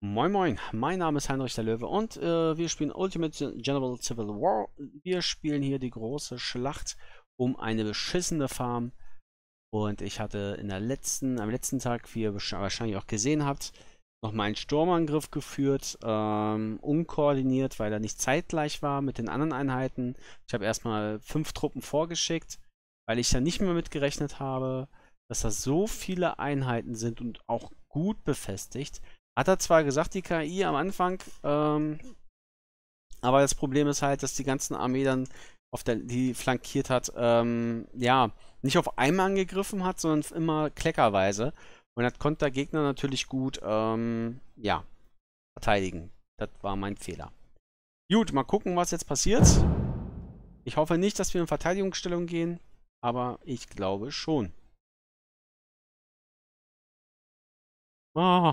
Moin Moin, mein Name ist Heinrich der Löwe und wir spielen Ultimate General Civil War. Wir spielen hier die große Schlacht um eine beschissene Farm. Und ich hatte am letzten Tag, wie ihr wahrscheinlich auch gesehen habt, noch mal einen Sturmangriff geführt, unkoordiniert, weil er nicht zeitgleich war mit den anderen Einheiten. Ich habe erstmal 5 Truppen vorgeschickt, weil ich ja nicht mehr mitgerechnet habe, dass das so viele Einheiten sind und auch gut befestigt. Hat er zwar gesagt, die KI am Anfang, aber das Problem ist halt, dass die ganze Armee dann, die flankiert hat, ja, nicht auf einmal angegriffen hat, sondern immer kleckerweise. Und das konnte der Gegner natürlich gut, ja, verteidigen. Das war mein Fehler. Gut, mal gucken, was jetzt passiert. Ich hoffe nicht, dass wir in Verteidigungsstellung gehen, aber ich glaube schon. Oh,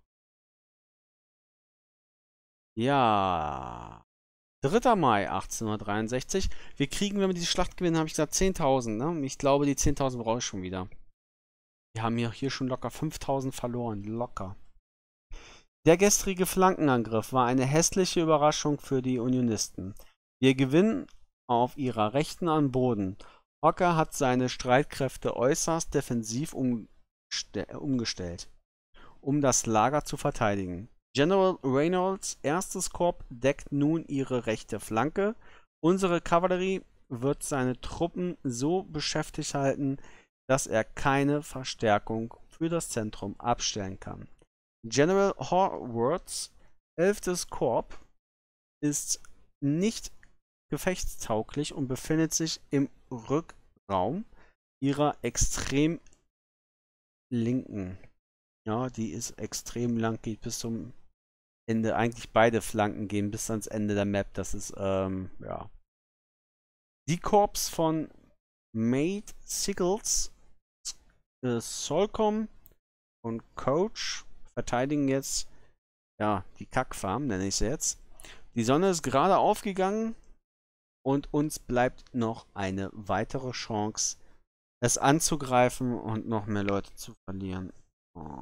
ja. 3. Mai 1863. Wir kriegen, wenn wir diese Schlacht gewinnen, habe ich gesagt, 10.000. Ne? Ich glaube, die 10.000 brauche ich schon wieder. Wir haben hier schon locker 5.000 verloren. Locker. Der gestrige Flankenangriff war eine hässliche Überraschung für die Unionisten. Wir gewinnen auf ihrer Rechten an Boden. Hooker hat seine Streitkräfte äußerst defensiv umgestellt, um das Lager zu verteidigen. General Reynolds' erstes Korps deckt nun ihre rechte Flanke. Unsere Kavallerie wird seine Truppen so beschäftigt halten, dass er keine Verstärkung für das Zentrum abstellen kann. General Horwaths 11. Korps ist nicht gefechtstauglich und befindet sich im Rückraum ihrer extrem linken. Ja, die ist extrem lang, geht bis zum Ende. Eigentlich beide Flanken gehen bis ans Ende der Map. Das ist, ja. Die Korps von Mate Siggles, Solcom und Coach verteidigen jetzt, ja, die Kackfarm, nenne ich sie jetzt. Die Sonne ist gerade aufgegangen und uns bleibt noch eine weitere Chance, es anzugreifen und noch mehr Leute zu verlieren. Oh.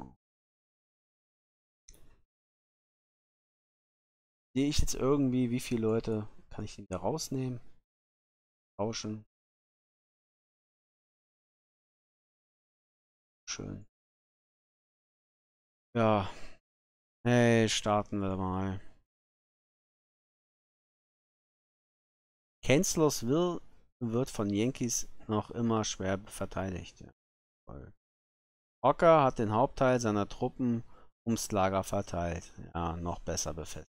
Sehe ich jetzt irgendwie, wie viele Leute kann ich denn da rausnehmen? Tauschen. Schön. Ja. Hey, starten wir mal. Chancellorsville wird von Yankees noch immer schwer verteidigt. Ja, voll. Hooker hat den Hauptteil seiner Truppen ums Lager verteilt. Ja, noch besser befestigt.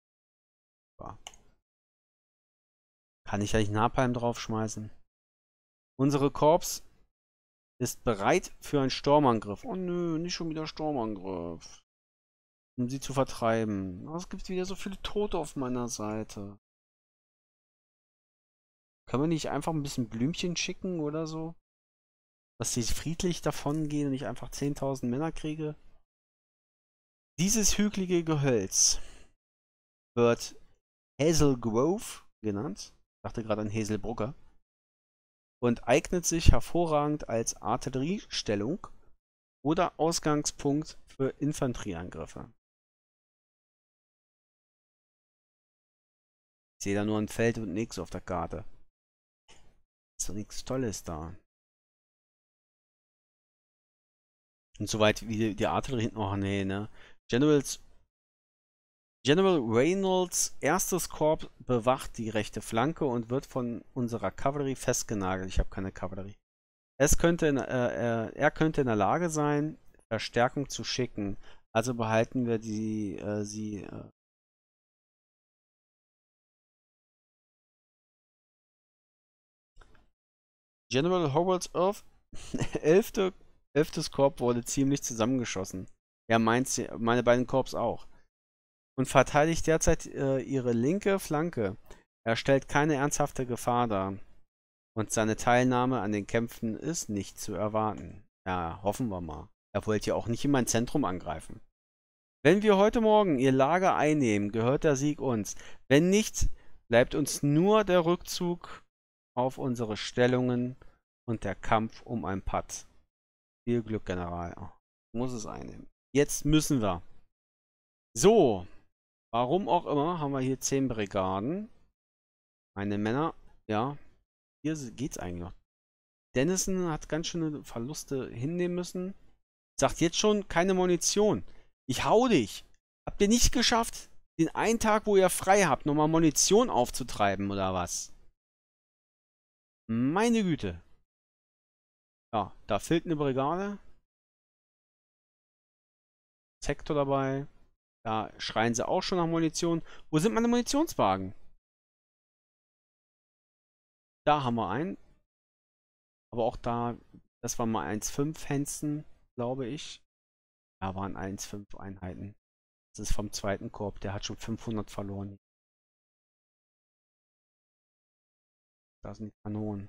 Kann ich eigentlich Napalm draufschmeißen? Unsere Korps ist bereit für einen Sturmangriff. Oh nö, nicht schon wieder Sturmangriff. Um sie zu vertreiben. Oh, es gibt wieder so viele Tote auf meiner Seite. Können wir nicht einfach ein bisschen Blümchen schicken oder so? Dass sie friedlich davon gehen und ich einfach 10.000 Männer kriege? Dieses hügelige Gehölz wird Hazel Grove genannt. Ich dachte gerade an Hazelbrugger. Und eignet sich hervorragend als Artilleriestellung oder Ausgangspunkt für Infanterieangriffe. Ich sehe da nur ein Feld und nichts auf der Karte. Ist doch nichts Tolles da. Und soweit wie die Artillerie hinten. Oh nee, ne? General Reynolds' erstes Korps bewacht die rechte Flanke und wird von unserer Kavallerie festgenagelt. Ich habe keine Kavallerie. Er könnte in der Lage sein, Verstärkung zu schicken. Also behalten wir sie. General Howard's 11. Korps wurde ziemlich zusammengeschossen. Ja, meine beiden Korps auch. Und verteidigt derzeit ihre linke Flanke. Er stellt keine ernsthafte Gefahr dar. Und seine Teilnahme an den Kämpfen ist nicht zu erwarten. Ja, hoffen wir mal. Er wollte ja auch nicht in mein Zentrum angreifen. Wenn wir heute Morgen ihr Lager einnehmen, gehört der Sieg uns. Wenn nicht, bleibt uns nur der Rückzug auf unsere Stellungen und der Kampf um ein Patt. Viel Glück, General. Oh, muss es einnehmen. Jetzt müssen wir. So, warum auch immer, haben wir hier 10 Brigaden. Meine Männer, ja, hier geht's eigentlich noch. Dennison hat ganz schöne Verluste hinnehmen müssen. Sagt jetzt schon, keine Munition. Ich hau dich. Habt ihr nicht geschafft, den einen Tag, wo ihr frei habt, nochmal Munition aufzutreiben oder was? Meine Güte. Ja, da fehlt eine Brigade. Sektor dabei. Da schreien sie auch schon nach Munition. Wo sind meine Munitionswagen? Da haben wir einen. Aber auch da, das war mal 1,5 Hansen, glaube ich. Da waren 1,5 Einheiten. Das ist vom zweiten Korb. Der hat schon 500 verloren. Da sind die Kanonen.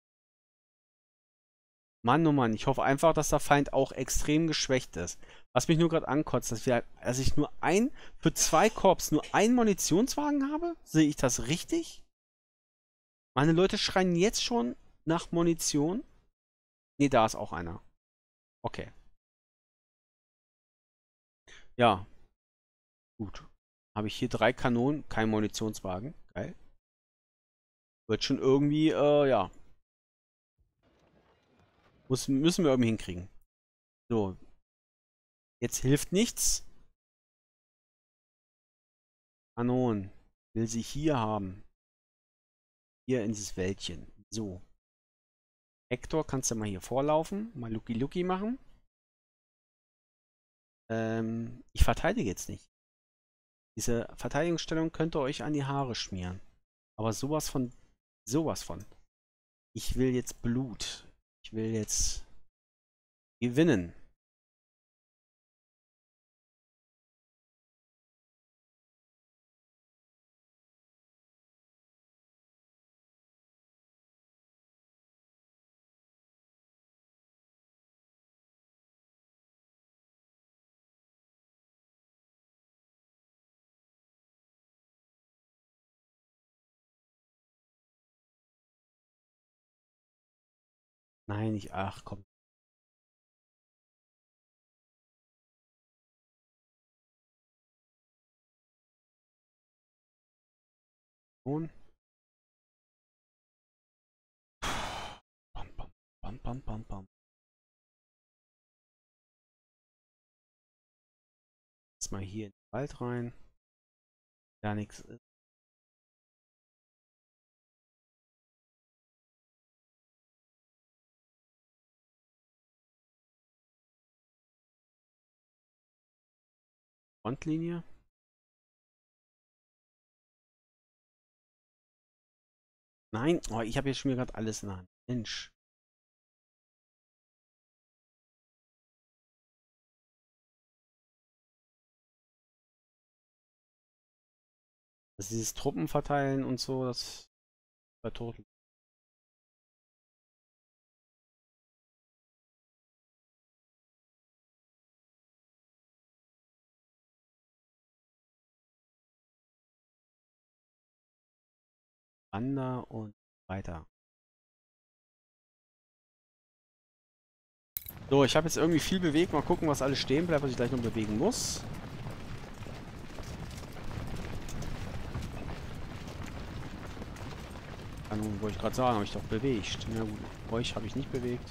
Mann, oh Mann, ich hoffe einfach, dass der Feind auch extrem geschwächt ist. Was mich nur gerade ankotzt, dass ich nur für 2 Korps nur einen Munitionswagen habe? Sehe ich das richtig? Meine Leute schreien jetzt schon nach Munition. Ne, da ist auch einer. Okay. Ja. Gut. Habe ich hier 3 Kanonen, kein Munitionswagen. Geil. Wird schon irgendwie, ja. Müssen wir irgendwie hinkriegen. So. Jetzt hilft nichts. Kanonen. Will sie hier haben. Hier in dieses Wäldchen. So. Hector, kannst du mal hier vorlaufen. Mal Lucky Lucky machen. Ich verteidige jetzt nicht. Diese Verteidigungsstellung könnt ihr euch an die Haare schmieren. Aber sowas von. Sowas von. Ich will jetzt Blut. Ich will jetzt gewinnen. Nein, ich. Ach komm. Und. Bam, bam, bam, bam, bam, bam. Jetzt mal hier in den Wald rein. Da nichts ist. Frontlinie. Nein, oh, ich habe jetzt schon wieder gerade alles in der Hand. Mensch. Also dieses Truppenverteilen und so, das bei Total. Wander und weiter. So, ich habe jetzt irgendwie viel bewegt. Mal gucken, was alles stehen bleibt, was ich gleich noch bewegen muss. Nun wollte ich gerade sagen, habe ich doch bewegt. Na gut, euch habe ich nicht bewegt.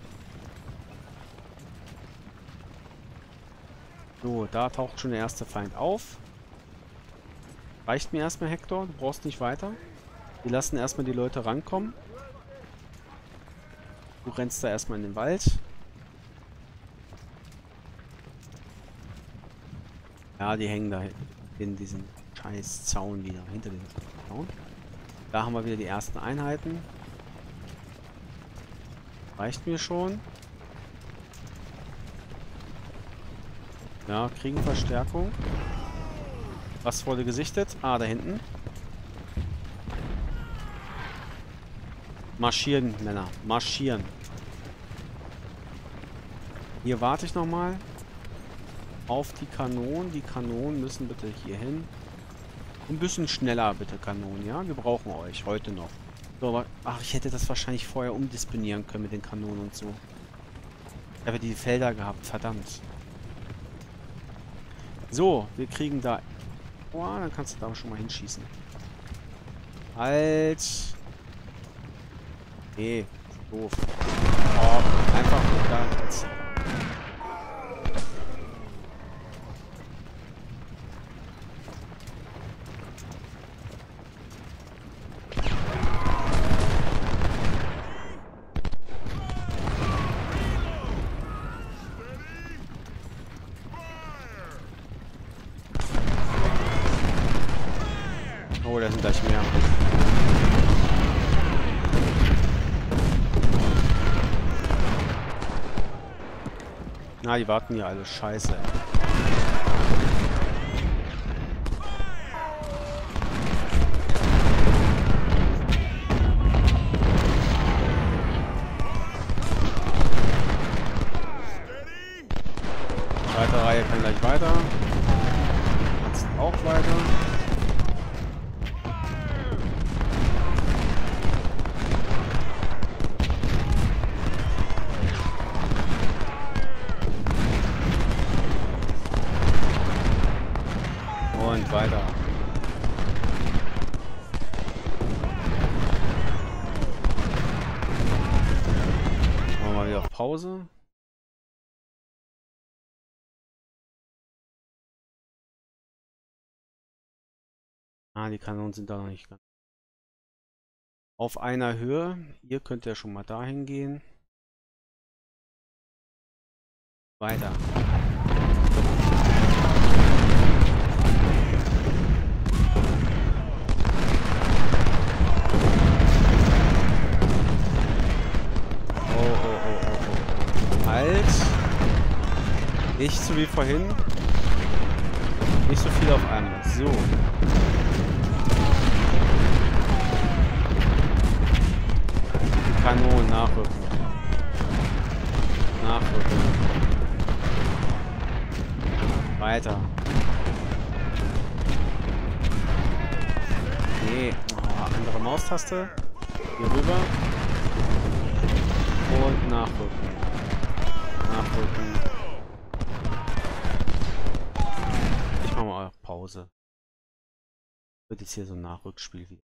So, da taucht schon der erste Feind auf. Reicht mir erstmal, Hector. Du brauchst nicht weiter. Wir lassen erstmal die Leute rankommen. Du rennst da erstmal in den Wald. Ja, die hängen da in diesem scheiß Zaun wieder. Hinter dem Zaun. Da haben wir wieder die ersten Einheiten. Reicht mir schon. Ja, kriegen Verstärkung. Was wurde gesichtet? Ah, da hinten. Marschieren, Männer. Marschieren. Hier warte ich nochmal auf die Kanonen. Die Kanonen müssen bitte hier hin. Ein bisschen schneller bitte, Kanonen, ja? Wir brauchen euch heute noch. So, aber, ach, ich hätte das wahrscheinlich vorher umdisponieren können mit den Kanonen und so. Ich habe die Felder gehabt, verdammt. So, wir kriegen da... Oh, dann kannst du da schon mal hinschießen. Halt. Nee, doof. Oh, einfach da jetzt. Oh, da sind gleich mehr. Na, die warten ja alle. Scheiße. Zweite Reihe kann gleich weiter. Jetzt auch weiter. Und weiter. Machen wir mal wieder auf Pause. Ah, die Kanonen sind da noch nicht ganz auf einer Höhe. Ihr könnt ja schon mal dahin gehen. Weiter. Halt. Nicht so wie vorhin. Nicht so viel auf einmal. So. Die Kanonen nachrücken. Nachrücken. Weiter. Nee. Oh, andere Maustaste. Hier rüber. Und nachrücken. Nachrücken. Ich mache mal auf Pause. Wird jetzt hier so ein Nachrückspiel wieder.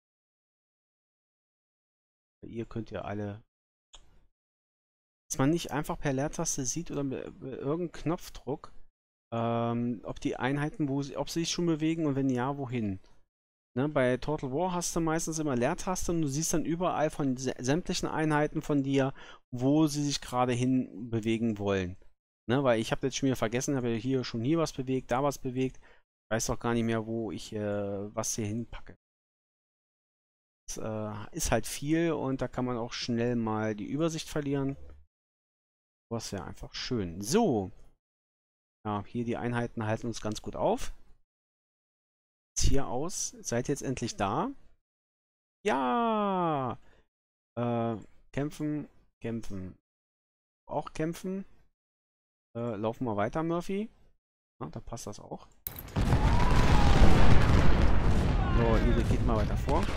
Ihr könnt ja alle... Dass man nicht einfach per Leertaste sieht oder mit irgendeinem Knopfdruck, ob die Einheiten, ob sie sich schon bewegen und wenn ja, wohin. Ne, bei Total War hast du meistens immer Leertaste und du siehst dann überall von sämtlichen Einheiten von dir, wo sie sich gerade hin bewegen wollen. Ne, weil ich habe jetzt schon wieder vergessen, habe ja hier was bewegt, da was bewegt. Ich weiß doch gar nicht mehr, wo ich was hier hinpacke. Das ist halt viel und da kann man auch schnell mal die Übersicht verlieren. Was wäre einfach schön. So. Ja, hier die Einheiten halten uns ganz gut auf. Hier aus. Seid ihr jetzt endlich da? Ja! Kämpfen, kämpfen. Auch kämpfen. Laufen wir weiter, Murphy. Ja, da passt das auch. So, ihr geht mal weiter vor.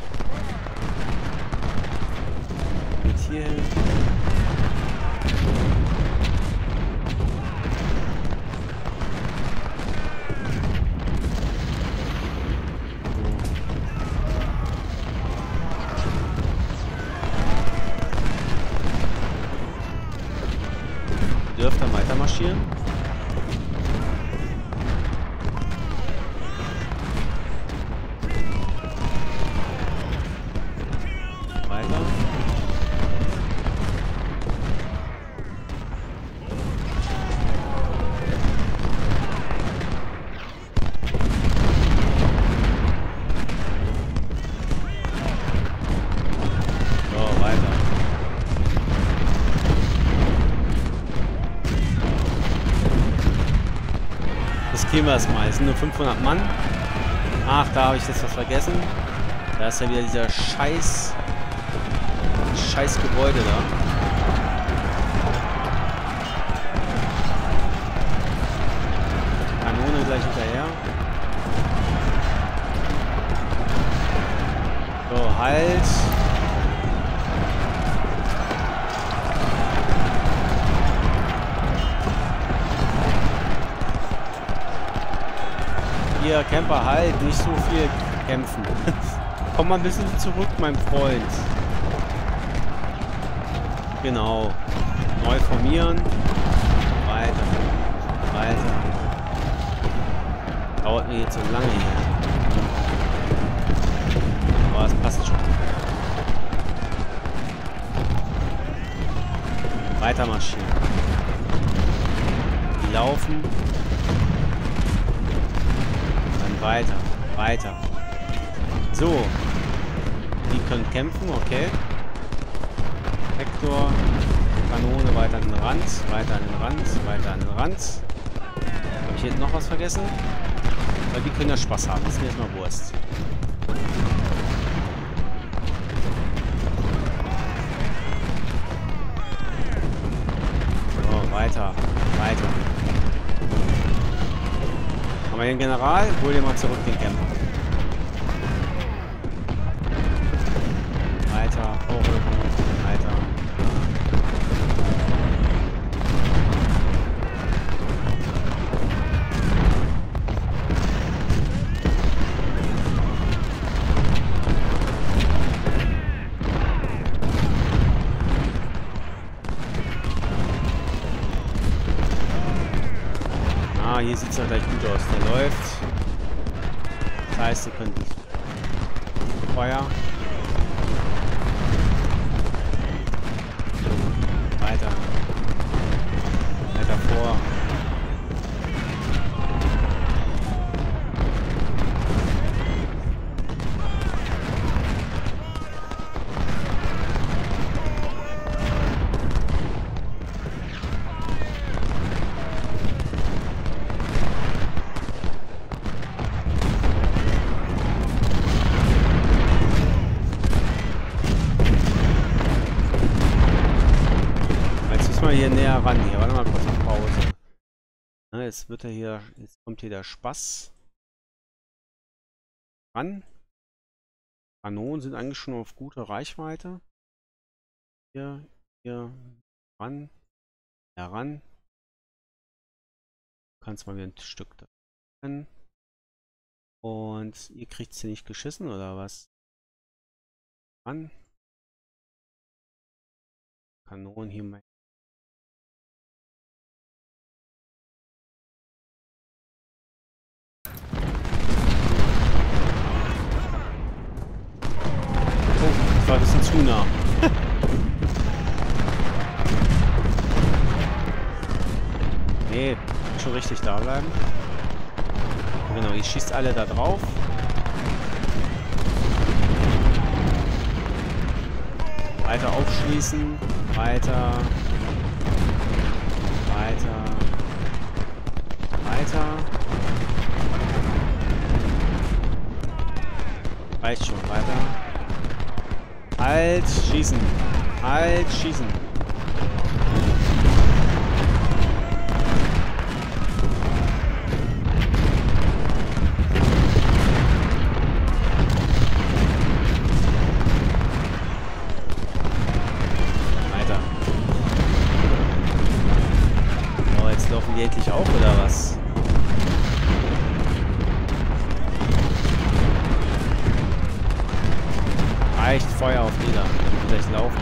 Geht hier hin. Dürft dann weiter marschieren. Weiter. So, weiter. Riskieren wir es mal. Es sind nur 500 Mann. Ach, da habe ich jetzt was vergessen. Da ist ja wieder dieser scheiß Gebäude da. Kanone gleich hinterher. So, halt. hier, Camper, halt, nicht so viel kämpfen. Komm mal ein bisschen zurück, mein Freund. Genau. Neu formieren. Weiter. Weiter. Dauert mir jetzt so lange hier. Aber es passt schon. Weiter marschieren. Die laufen. Dann weiter. Weiter. So. Die können kämpfen, okay. Vektor. Kanone weiter an den Rand. Weiter an den Rand. Weiter an den Rand. Habe ich hier noch was vergessen? Weil die können ja Spaß haben. Das ist mir jetzt mal Wurst. So, weiter. Weiter. Haben wir hier einen General? Hol dir mal zurück den Camper. Weiter. Vorrücken. Weiter. Hier sieht es ja gleich gut aus. Der läuft. Das heißt, ihr könnt Feuer. Weiter. Weiter vor. Hier näher ran. Hier, warte mal kurz auf Pause. Na, jetzt wird er hier, jetzt kommt hier der Spaß ran. Kanonen sind eigentlich schon auf gute Reichweite. Hier ran, heran. Du kannst mal wieder ein Stück da rein. Und ihr kriegt sie nicht geschissen oder was? Ran. Kanonen hier mal. War ein bisschen zu nah. Nee, schon richtig da bleiben. Genau, ihr schießt alle da drauf. Weiter aufschließen. Weiter. Weiter. Weiter. Reicht schon, weiter. Halt, schießen. Halt, schießen. Weiter. Oh, jetzt laufen die endlich auch, oder was? Reicht Feuer auf jeder. Gleich laufen.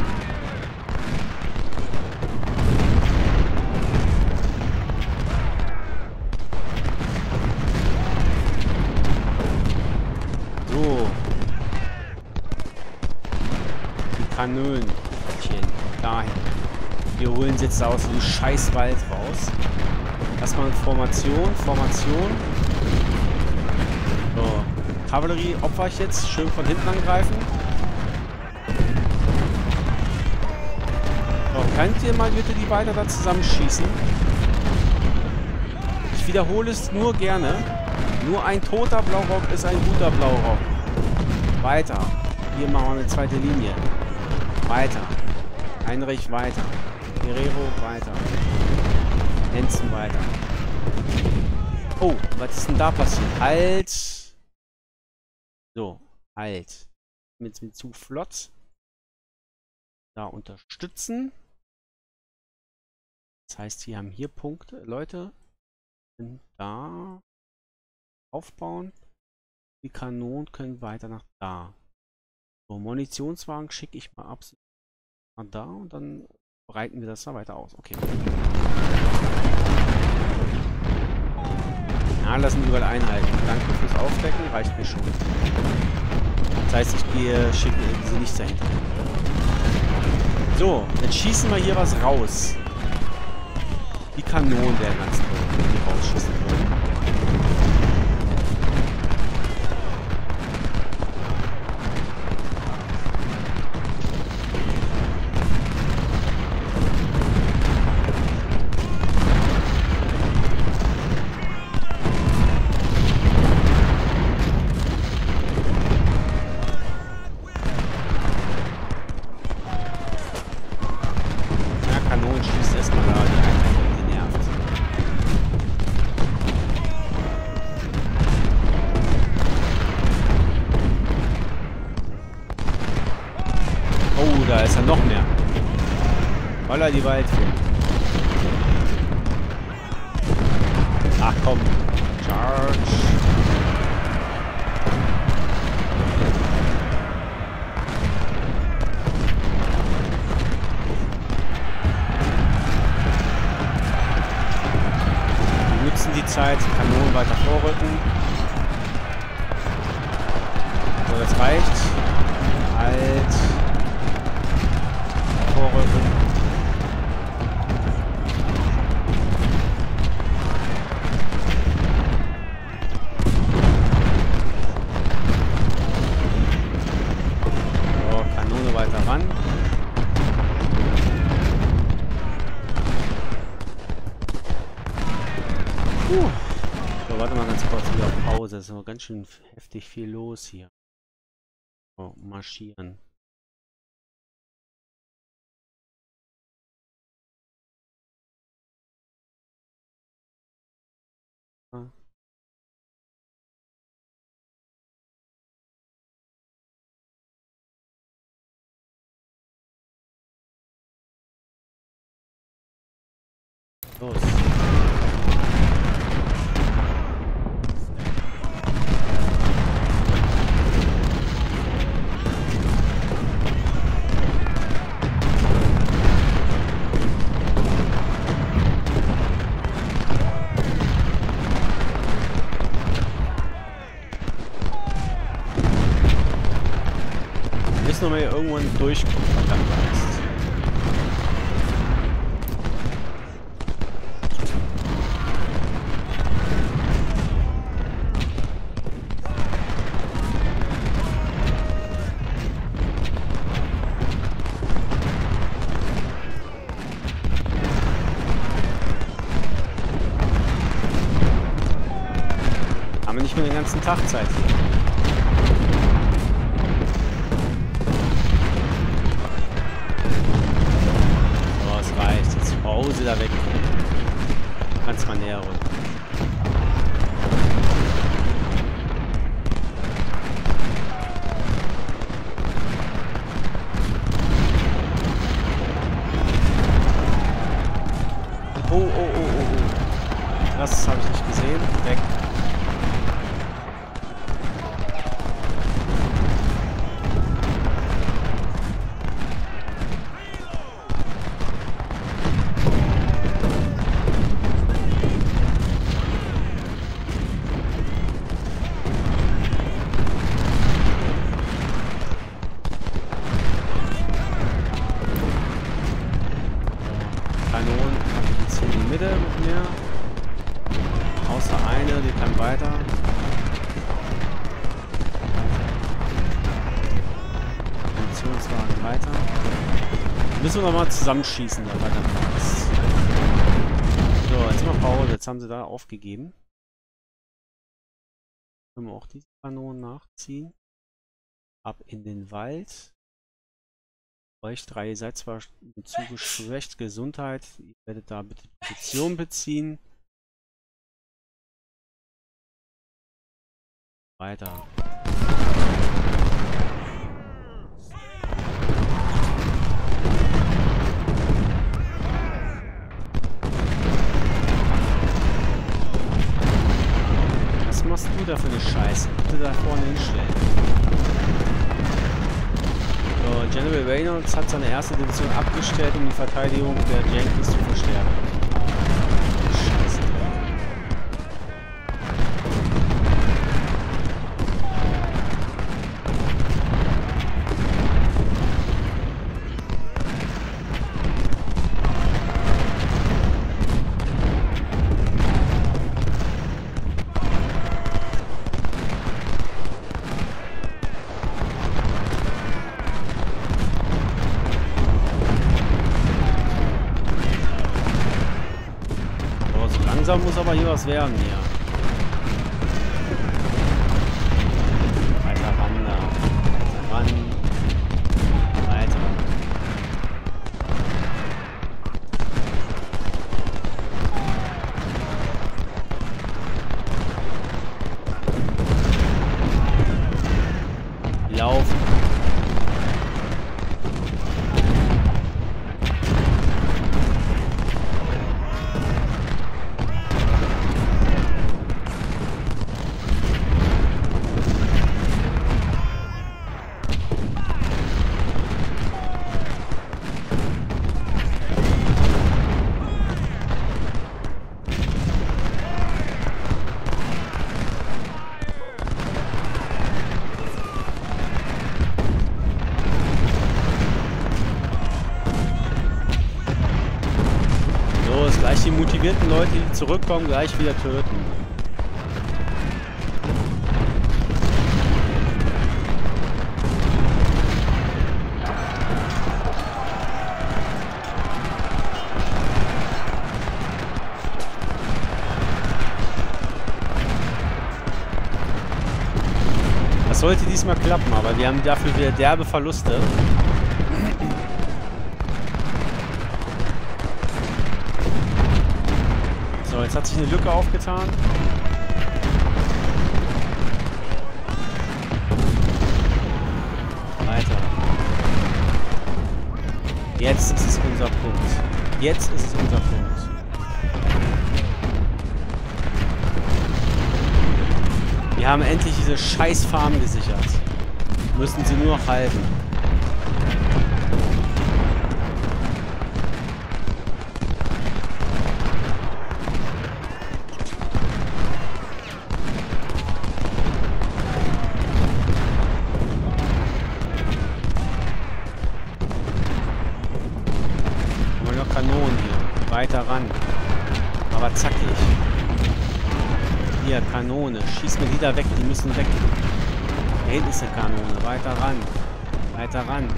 So. Die Kanölen. Dahin. Wir holen sie jetzt aus dem Scheißwald raus. Erstmal Formation. Formation. So. Kavallerie opfer ich jetzt. Schön von hinten angreifen. Könnt ihr mal bitte die weiter da zusammenschießen? Ich wiederhole es nur gerne. Nur ein toter Blaurock ist ein guter Blaurock. Weiter. Hier machen wir eine zweite Linie. Weiter. Heinrich weiter. Guerrero weiter. Hensen weiter. Oh, was ist denn da passiert? Halt! So, halt. Jetzt mit zu flott. Da unterstützen. Das heißt, wir haben hier Punkte. Leute sind da aufbauen. Die Kanonen können weiter nach da. So, Munitionswagen schicke ich mal ab nach da und dann breiten wir das da weiter aus. Okay. Ja, lassen wir überall einhalten. Danke fürs Aufdecken, reicht mir schon. Das heißt, ich schicke sie nicht dahinter. So, jetzt schießen wir hier was raus. Die Kanonen werden ganz toll, wenn die rausschießen würden. Da ist ja noch mehr. Holla die Waldfee. Ach komm. Charge. Wir nutzen die Zeit, Kanonen weiter vorrücken. So, das reicht. Halt. Vorrücken. So, Kanone weiter ran. So, warte mal ganz kurz wieder auf Pause. Es ist noch ganz schön heftig viel los hier. So, marschieren. Los. Müssen wir mal hier irgendwann durchkommen, verdammt Angst. Haben wir nicht mehr den ganzen Tag Zeit hier. Pause da weg. Kannst mal näher rücken. Oh. Das habe ich nicht gesehen. Weg. Kanonen jetzt in die Mitte mit mir. Außer eine, die kann weiter. Munitionswagen weiter. Müssen wir noch mal zusammenschießen, da weiter passt. So, jetzt mal Pause. Jetzt haben sie da aufgegeben. Können wir auch diese Kanonen nachziehen. Ab in den Wald. Euch drei, ihr seid zwar zugeschwächt, Gesundheit, ihr werdet da bitte Position beziehen. Weiter. Was machst du da wieder für eine Scheiße? Bitte da vorne hinstellen. So, General Reynolds hat seine erste Division abgestellt, um die Verteidigung der Yankees zu verstärken. Scheiße. Langsam muss aber hier was werden hier. Weiter ran da. Weiter ran. Weiter. Laufen. Gleich die motivierten Leute, die zurückkommen, gleich wieder töten. Das sollte diesmal klappen, aber wir haben dafür wieder derbe Verluste. So, jetzt hat sich eine Lücke aufgetan. Weiter. Jetzt ist es unser Punkt. Jetzt ist es unser Punkt. Wir haben endlich diese scheiß Farm gesichert. Müssen sie nur noch halten. Kanonen hier. Weiter ran. Aber zackig. Hier, Kanone. Schieß mir die da weg. Die müssen weg. Da hinten ist eine Kanone. Weiter ran. Weiter ran.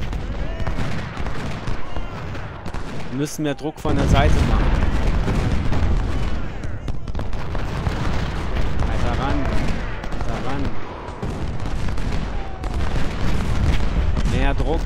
Wir müssen mehr Druck von der Seite machen. Weiter ran. Weiter ran. Mehr Druck.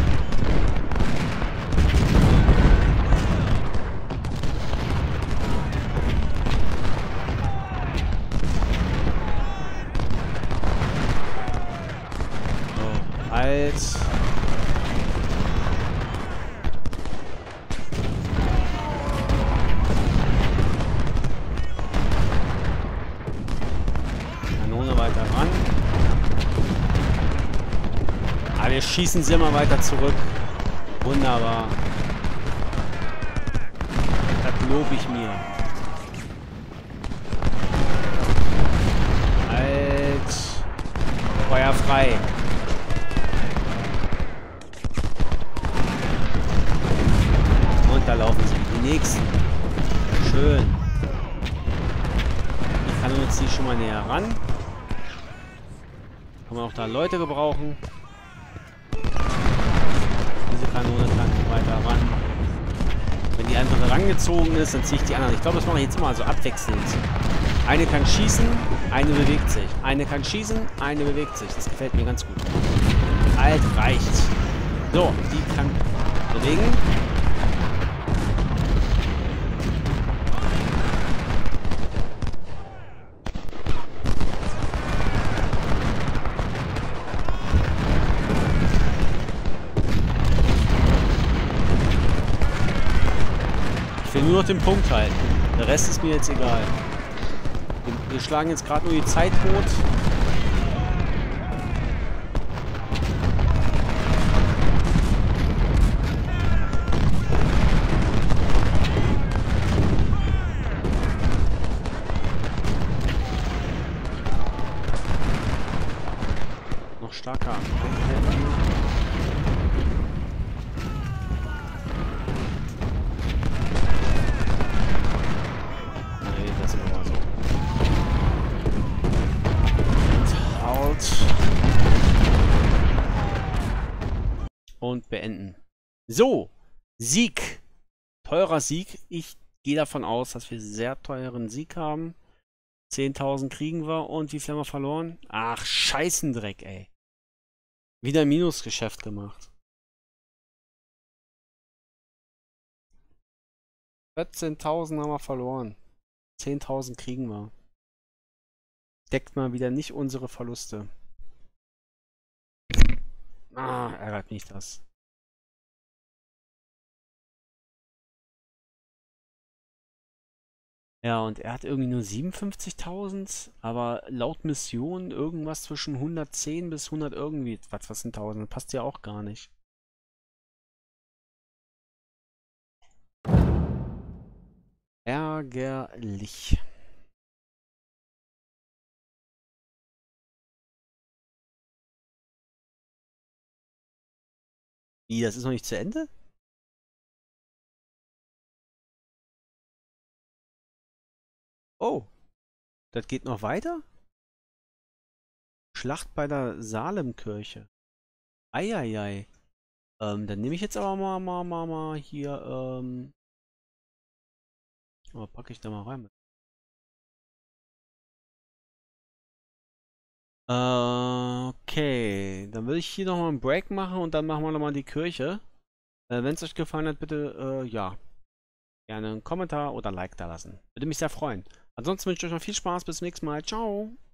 Kanone weiter ran. Aber wir schießen sie immer weiter zurück. Wunderbar. Das lobe ich mir. Halt. Feuer frei. Da laufen sie. Die nächsten. Schön. Die Kanone ziehe ich schon mal näher ran. Kann man auch da Leute gebrauchen. Diese Kanone kann weiter ran. Wenn die einfach rangezogen ist, dann ziehe ich die anderen. Ich glaube, das mache ich jetzt immer so abwechselnd. Eine kann schießen, eine bewegt sich. Eine kann schießen, eine bewegt sich. Das gefällt mir ganz gut. Alt reicht. So, die kann bewegen. Ich will nur noch den Punkt halten. Der Rest ist mir jetzt egal. Wir schlagen jetzt gerade nur die Zeit tot. Noch starker Angriff. Nee, das war mal so. Und beenden. So, Sieg. Teurer Sieg. Ich gehe davon aus, dass wir sehr teuren Sieg haben. 10.000 kriegen wir. Und wie viel haben wir verloren? Ach, Scheißendreck, ey. Wieder ein Minusgeschäft gemacht. 14.000 haben wir verloren. 10.000 kriegen wir. Deckt mal wieder nicht unsere Verluste. Ah, ärgert mich das. Ja, und er hat irgendwie nur 57.000, aber laut Mission irgendwas zwischen 110 bis 100 irgendwie. Was sind 1000? Passt ja auch gar nicht. Ärgerlich. Wie, das ist noch nicht zu Ende? Oh, das geht noch weiter? Schlacht bei der Salemkirche. Eieiei. Dann nehme ich jetzt aber mal hier, oh, packe ich da mal rein. Okay, dann würde ich hier nochmal einen Break machen und dann machen wir nochmal die Kirche. Wenn es euch gefallen hat, bitte, ja, gerne einen Kommentar oder ein Like da lassen. Würde mich sehr freuen. Ansonsten wünsche ich euch noch viel Spaß. Bis zum nächsten Mal. Ciao.